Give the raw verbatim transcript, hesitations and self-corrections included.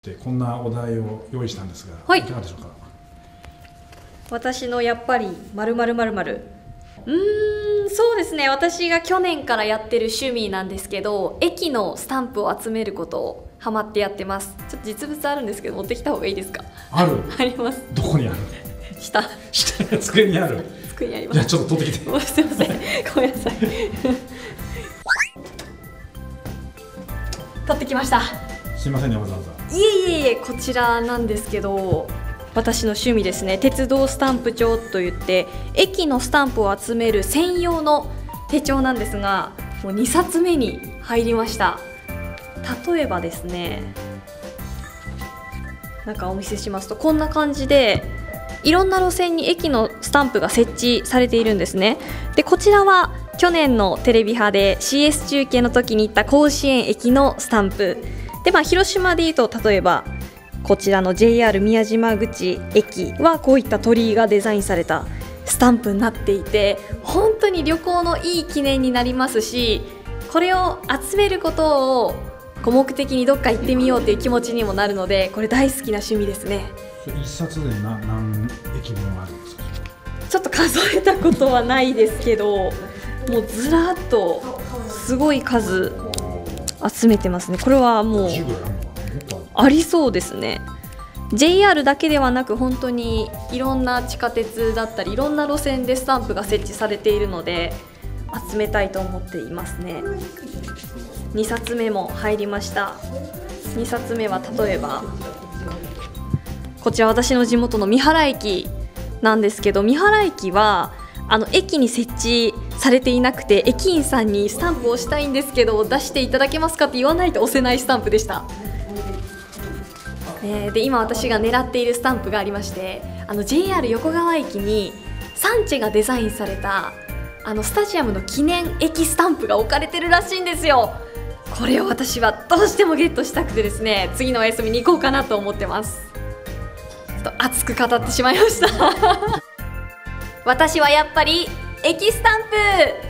でこんなお題を用意したんですが、 はい、 いかがでしょうか。 私のやっぱり〇〇〇〇、うーん、そうですね、私が去年からやってる趣味なんですけど、駅のスタンプを集めることをハマってやってます。ちょっと実物あるんですけど持ってきた方がいいですか。 あるあります。 どこにある。 下下机にある。 机にあります。 じゃあちょっと取ってきて。 もうすいません、ごめんなさい取ってきました。 すいませんね、わざわざ。 いえいえいえ、こちらなんですけど、私の趣味ですね。鉄道スタンプ帳といって駅のスタンプを集める専用の手帳なんですが、もうにさつめに入りました。例えばですね、なんかお見せしますとこんな感じでいろんな路線に駅のスタンプが設置されているんですね。でこちらは去年のテレビ派で シーエス 中継の時に行った甲子園駅のスタンプで、まあ、広島でいうと例えばこちらの ジェイアール 宮島口駅はこういった鳥居がデザインされたスタンプになっていて、本当に旅行のいい記念になりますし、これを集めることをこう目的にどっか行ってみようという気持ちにもなるので、これ大好きな趣味ですね。 一冊で何何駅分あるんですか。 ちょっと数えたことはないですけど、もうずらっとすごい数集めてますね。これはもうありそうですね。 ジェイアール だけではなく本当にいろんな地下鉄だったりいろんな路線でスタンプが設置されているので集めたいと思っていますね。にさつめも入りました。にさつめは例えばこちら私の地元の三原駅なんですけど、三原駅はあの駅に設置されていなくて、駅員さんにスタンプをしたいんですけど出していただけますかって言わないと押せないスタンプでした。えー、で今私が狙っているスタンプがありまして、あの ジェイアール 横川駅にサンチェがデザインされたあのスタジアムの記念駅スタンプが置かれてるらしいんですよ。これを私はどうしてもゲットしたくてですね、次のお休みに行こうかなと思ってます。ちょっと熱く語ってしまいました私はやっぱり駅スタンプ